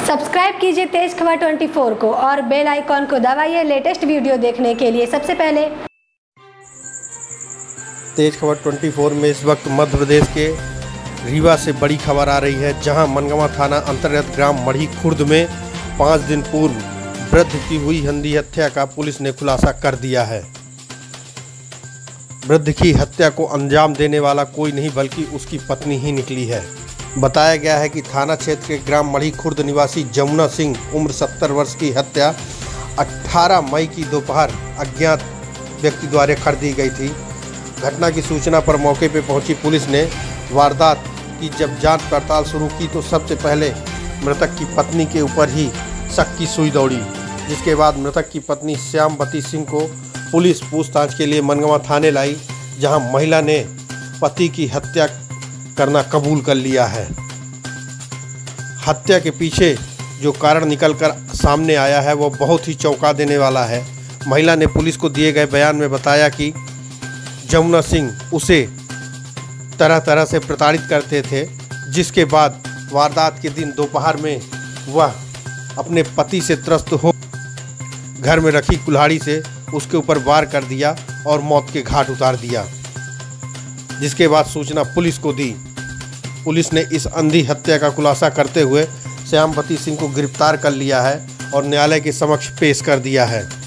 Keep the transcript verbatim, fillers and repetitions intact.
Subscribe कीजिए तेज खबर चौबीस को और बेल आइकॉन को दबाइए लेटेस्ट वीडियो देखने के लिए। सबसे पहले तेज खबर चौबीस में इस वक्त मध्य प्रदेश के रीवा से बड़ी खबर आ रही है, जहां मनगवा थाना अंतर्गत ग्राम मढ़ी खुर्द में पाँच दिन पूर्व वृद्ध की हुई अंधी हत्या का पुलिस ने खुलासा कर दिया है। वृद्ध की हत्या को अंजाम देने वाला कोई नहीं बल्कि उसकी पत्नी ही निकली है। बताया गया है कि थाना क्षेत्र के ग्राम मढ़ी खुर्द निवासी जमुना सिंह उम्र सत्तर वर्ष की हत्या अठारह मई की दोपहर अज्ञात व्यक्ति द्वारा कर दी गई थी। घटना की सूचना पर मौके पर पहुंची पुलिस ने वारदात की जब जांच पड़ताल शुरू की तो सबसे पहले मृतक की पत्नी के ऊपर ही शक की सुई दौड़ी, जिसके बाद मृतक की पत्नी श्यामवती सिंह को पुलिस पूछताछ के लिए मनगवा थाने लाई, जहां महिला ने पति की हत्या करना कबूल कर लिया है। हत्या के पीछे जो कारण निकलकर सामने आया है वो बहुत ही चौंका देने वाला है। महिला ने पुलिस को दिए गए बयान में बताया कि जमुना सिंह उसे तरह तरह से प्रताड़ित करते थे, जिसके बाद वारदात के दिन दोपहर में वह अपने पति से त्रस्त हो घर में रखी कुल्हाड़ी से उसके ऊपर वार कर दिया और मौत के घाट उतार दिया, जिसके बाद सूचना पुलिस को दी। पुलिस ने इस अंधी हत्या का खुलासा करते हुए श्यामवती सिंह को गिरफ्तार कर लिया है और न्यायालय के समक्ष पेश कर दिया है।